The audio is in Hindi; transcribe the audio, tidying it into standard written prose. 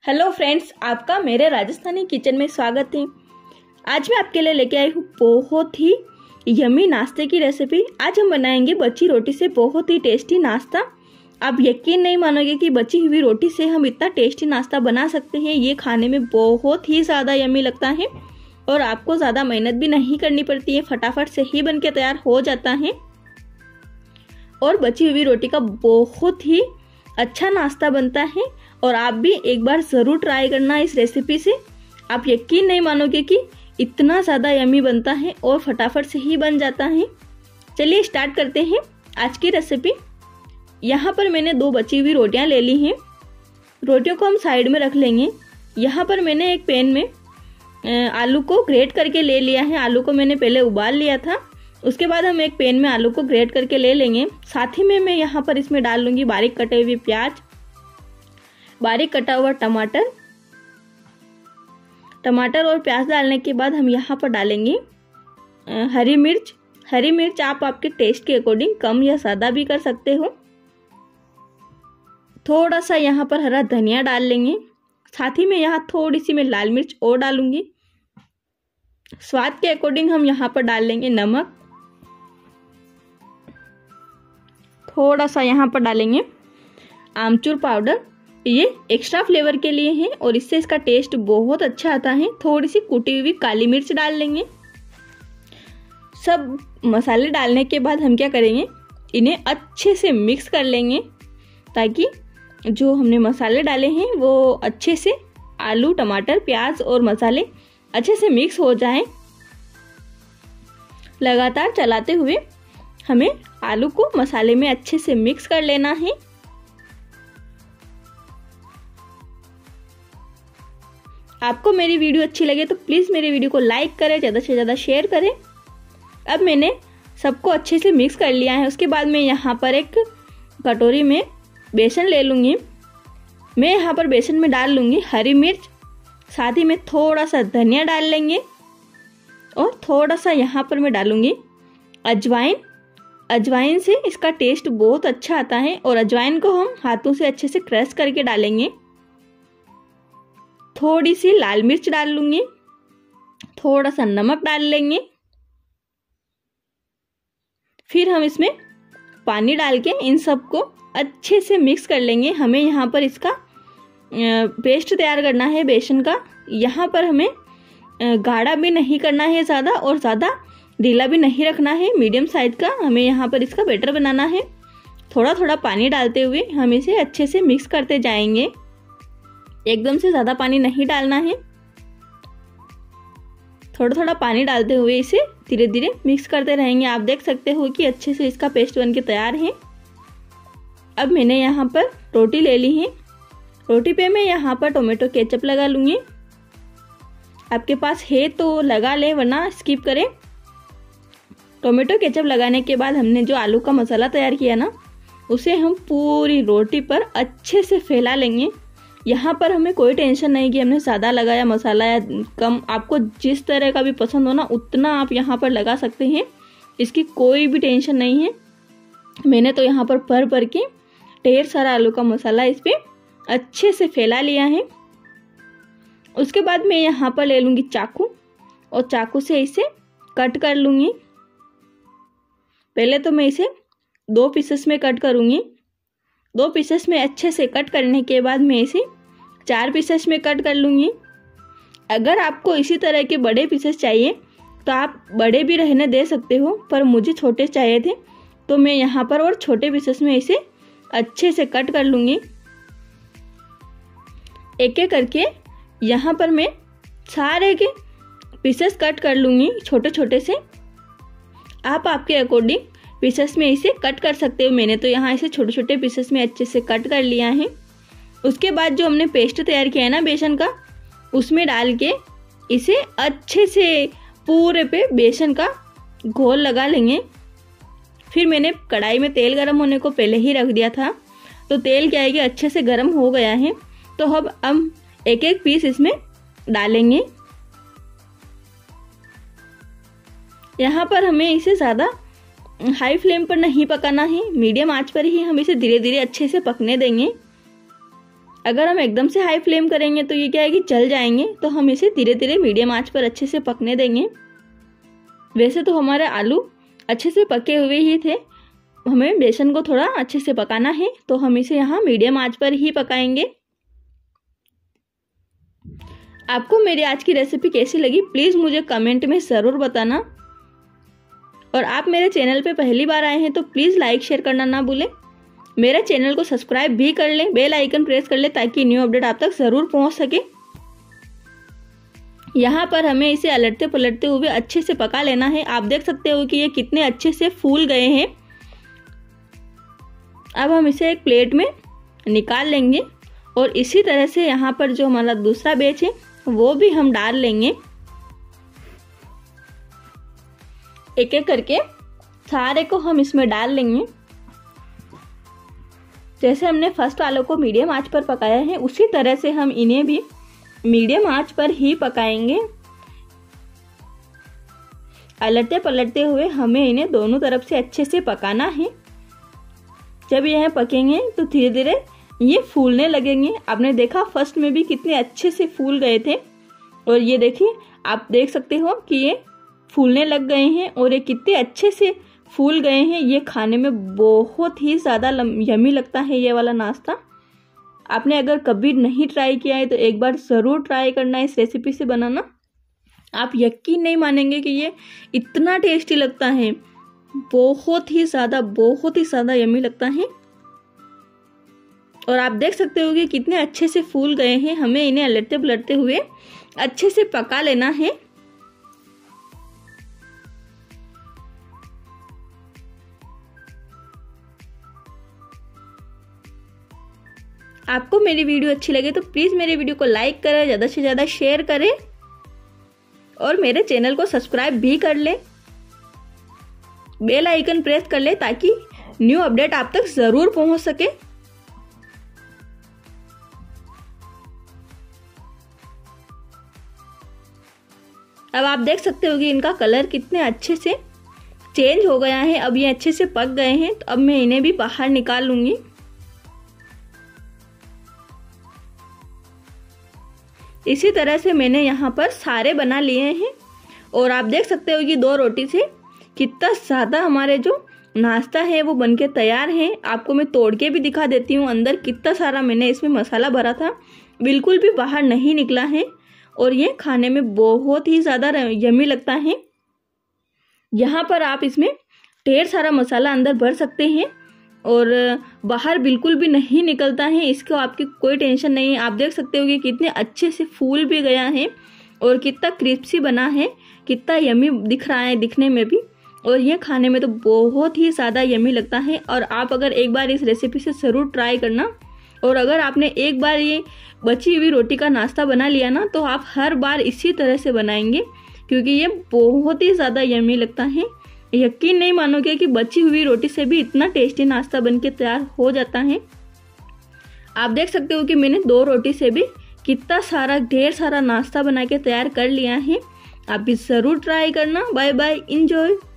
हेलो फ्रेंड्स, आपका मेरे राजस्थानी किचन में स्वागत है। आज मैं आपके लिए लेके आई हूँ बहुत ही यम्मी नाश्ते की रेसिपी। आज हम बनाएंगे बची रोटी से बहुत ही टेस्टी नाश्ता। आप यकीन नहीं मानोगे कि बची हुई रोटी से हम इतना टेस्टी नाश्ता बना सकते हैं। ये खाने में बहुत ही ज़्यादा यम्मी लगता है और आपको ज़्यादा मेहनत भी नहीं करनी पड़ती है, फटाफट से ही बन के तैयार हो जाता है और बची हुई रोटी का बहुत ही अच्छा नाश्ता बनता है। और आप भी एक बार ज़रूर ट्राई करना इस रेसिपी से। आप यकीन नहीं मानोगे कि इतना ज़्यादा यम्मी बनता है और फटाफट से ही बन जाता है। चलिए स्टार्ट करते हैं आज की रेसिपी। यहाँ पर मैंने 2 बची हुई रोटियाँ ले ली हैं। रोटियों को हम साइड में रख लेंगे। यहाँ पर मैंने एक पैन में आलू को ग्रेट करके ले लिया है। आलू को मैंने पहले उबाल लिया था, उसके बाद हम एक पैन में आलू को ग्रेट करके ले लेंगे। साथ ही में मैं यहाँ पर इसमें डाल लूँगी बारीक कटे हुए प्याज, बारीक कटा हुआ टमाटर और प्याज डालने के बाद हम यहाँ पर डालेंगे हरी मिर्च। हरी मिर्च आप आपके टेस्ट के अकॉर्डिंग कम या ज़्यादा भी कर सकते हो। थोड़ा सा यहाँ पर हरा धनिया डाल लेंगे। साथ ही में यहाँ थोड़ी सी मैं लाल मिर्च और डालूंगी। स्वाद के अकॉर्डिंग हम यहाँ पर डाल लेंगे नमक। थोड़ा सा यहाँ पर डालेंगे आमचूर पाउडर, ये एक्स्ट्रा फ्लेवर के लिए है और इससे इसका टेस्ट बहुत अच्छा आता है। थोड़ी सी कुटी हुई काली मिर्च डाल लेंगे। सब मसाले डालने के बाद हम क्या करेंगे, इन्हें अच्छे से मिक्स कर लेंगे ताकि जो हमने मसाले डाले हैं वो अच्छे से आलू, टमाटर, प्याज और मसाले अच्छे से मिक्स हो जाएं। लगातार चलाते हुए हमें आलू को मसाले में अच्छे से मिक्स कर लेना है। आपको मेरी वीडियो अच्छी लगे तो प्लीज़ मेरी वीडियो को लाइक करें, ज़्यादा से ज़्यादा शेयर करें। अब मैंने सबको अच्छे से मिक्स कर लिया है। उसके बाद मैं यहाँ पर एक कटोरी में बेसन ले लूँगी। मैं यहाँ पर बेसन में डाल लूँगी हरी मिर्च, साथ ही में थोड़ा सा धनिया डाल लेंगे और थोड़ा सा यहाँ पर मैं डालूँगी अजवाइन। अजवाइन से इसका टेस्ट बहुत अच्छा आता है और अजवाइन को हम हाथों से अच्छे से क्रश करके डालेंगे। थोड़ी सी लाल मिर्च डाल लूंगी, थोड़ा सा नमक डाल लेंगे। फिर हम इसमें पानी डाल के इन सबको अच्छे से मिक्स कर लेंगे। हमें यहाँ पर इसका पेस्ट तैयार करना है बेसन का। यहाँ पर हमें गाढ़ा भी नहीं करना है ज़्यादा और ज़्यादा ढीला भी नहीं रखना है, मीडियम साइज का हमें यहाँ पर इसका बैटर बनाना है। थोड़ा थोड़ा पानी डालते हुए हम इसे अच्छे से मिक्स करते जाएंगे। एकदम से ज़्यादा पानी नहीं डालना है, थोड़ा थोड़ा पानी डालते हुए इसे धीरे धीरे मिक्स करते रहेंगे। आप देख सकते हो कि अच्छे से इसका पेस्ट बनके तैयार है। अब मैंने यहाँ पर रोटी ले ली है। रोटी पे मैं यहाँ पर टोमेटो केचप लगा लूँगी। आपके पास है तो लगा ले, वरना स्किप करें। टोमेटो केचप लगाने के बाद हमने जो आलू का मसाला तैयार किया ना, उसे हम पूरी रोटी पर अच्छे से फैला लेंगे। यहाँ पर हमें कोई टेंशन नहीं कि हमने ज़्यादा लगाया मसाला या कम। आपको जिस तरह का भी पसंद हो ना, उतना आप यहाँ पर लगा सकते हैं, इसकी कोई भी टेंशन नहीं है। मैंने तो यहाँ पर भर के ढेर सारा आलू का मसाला इस पर अच्छे से फैला लिया है। उसके बाद मैं यहाँ पर ले लूँगी चाकू और चाकू से इसे कट कर लूँगी। पहले तो मैं इसे 2 पीसेस में कट करूँगी। 2 पीसेस में अच्छे से कट करने के बाद मैं इसे 4 पीसेस में कट कर लूँगी। अगर आपको इसी तरह के बड़े पीसेस चाहिए तो आप बड़े भी रहने दे सकते हो, पर मुझे छोटे चाहिए थे तो मैं यहाँ पर और छोटे पीसेस में इसे अच्छे से कट कर लूँगी। एक एक करके यहाँ पर मैं सारे के पीसेस कट कर लूँगी छोटे छोटे से। आप आपके अकॉर्डिंग पीसेस में इसे कट कर सकते हो। मैंने तो यहाँ इसे छोटे छोटे पीसेस में अच्छे से कट कर लिया है। उसके बाद जो हमने पेस्ट तैयार किया है ना बेसन का, उसमें डाल के इसे अच्छे से पूरे पे बेसन का घोल लगा लेंगे। फिर मैंने कढ़ाई में तेल गर्म होने को पहले ही रख दिया था, तो तेल क्या है कि अच्छे से गर्म हो गया है। तो अब हम एक एक पीस इसमें डालेंगे। यहाँ पर हमें इसे ज़्यादा हाई फ्लेम पर नहीं पकाना है, मीडियम आंच पर ही हम इसे धीरे धीरे अच्छे से पकने देंगे। अगर हम एकदम से हाई फ्लेम करेंगे तो ये क्या है कि जल जाएंगे, तो हम इसे धीरे धीरे मीडियम आंच पर अच्छे से पकने देंगे। वैसे तो हमारे आलू अच्छे से पके हुए ही थे, हमें बेसन को थोड़ा अच्छे से पकाना है, तो हम इसे यहाँ मीडियम आंच पर ही पकाएंगे। आपको मेरी आज की रेसिपी कैसी लगी प्लीज़ मुझे कमेंट में ज़रूर बताना। और आप मेरे चैनल पे पहली बार आए हैं तो प्लीज़ लाइक शेयर करना ना भूलें। मेरे चैनल को सब्सक्राइब भी कर लें, बेल आइकन प्रेस कर लें ताकि न्यू अपडेट आप तक ज़रूर पहुंच सके। यहाँ पर हमें इसे अलटते पलटते हुए अच्छे से पका लेना है। आप देख सकते हो कि ये कितने अच्छे से फूल गए हैं। अब हम इसे एक प्लेट में निकाल लेंगे और इसी तरह से यहाँ पर जो हमारा दूसरा बैच है वो भी हम डाल लेंगे। एक एक करके सारे को हम इसमें डाल लेंगे। जैसे हमने फर्स्ट वालों को मीडियम आंच पर पकाया है उसी तरह से हम इन्हें भी मीडियम आंच पर ही पकाएंगे। अलटते पलटते हुए हमें इन्हें दोनों तरफ से अच्छे से पकाना है। जब यह पकेंगे तो धीरे धीरे ये फूलने लगेंगे। आपने देखा फर्स्ट में भी कितने अच्छे से फूल गए थे और ये देखिए आप देख सकते हो कि ये फूलने लग गए हैं और ये कितने अच्छे से फूल गए हैं। ये खाने में बहुत ही ज़्यादा यमी लगता है ये वाला नाश्ता। आपने अगर कभी नहीं ट्राई किया है तो एक बार ज़रूर ट्राई करना इस रेसिपी से बनाना। आप यकीन नहीं मानेंगे कि ये इतना टेस्टी लगता है, बहुत ही ज़्यादा यमी लगता है। और आप देख सकते हो कि कितने अच्छे से फूल गए हैं। हमें इन्हें अलटते पलटते हुए अच्छे से पका लेना है। आपको मेरी वीडियो अच्छी लगे तो प्लीज़ मेरे वीडियो को लाइक करें, ज़्यादा से ज़्यादा शेयर करें और मेरे चैनल को सब्सक्राइब भी कर लें। बेल आइकन प्रेस कर लें ताकि न्यू अपडेट आप तक ज़रूर पहुंच सके। अब आप देख सकते हो कि इनका कलर कितने अच्छे से चेंज हो गया है। अब ये अच्छे से पक गए हैं तो अब मैं इन्हें भी बाहर निकाल लूंगी। इसी तरह से मैंने यहाँ पर सारे बना लिए हैं और आप देख सकते हो कि 2 रोटी से कितना ज़्यादा हमारे जो नाश्ता है वो बनके तैयार है। आपको मैं तोड़ के भी दिखा देती हूँ अंदर कितना सारा मैंने इसमें मसाला भरा था, बिल्कुल भी बाहर नहीं निकला है और ये खाने में बहुत ही ज़्यादा यमी लगता है। यहाँ पर आप इसमें ढेर सारा मसाला अंदर भर सकते हैं और बाहर बिल्कुल भी नहीं निकलता है, इसको आपकी कोई टेंशन नहीं है। आप देख सकते हो कि कितने अच्छे से फूल भी गया है और कितना क्रिस्पी बना है, कितना यमी दिख रहा है दिखने में भी और ये खाने में तो बहुत ही ज़्यादा यमी लगता है। और आप अगर एक बार इस रेसिपी से ज़रूर ट्राई करना और अगर आपने एक बार ये बची हुई रोटी का नाश्ता बना लिया ना तो आप हर बार इसी तरह से बनाएंगे क्योंकि ये बहुत ही ज़्यादा यमी लगता है। यकीन नहीं मानोगे कि बची हुई रोटी से भी इतना टेस्टी नाश्ता बनके तैयार हो जाता है। आप देख सकते हो कि मैंने 2 रोटी से भी कितना सारा ढेर सारा नाश्ता बना के तैयार कर लिया है। आप भी ज़रूर ट्राई करना। Bye bye, enjoy.